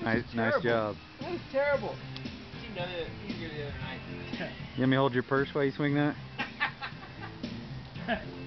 Nice job. That was terrible. She done it easier the other night. You let me hold your purse while you swing that?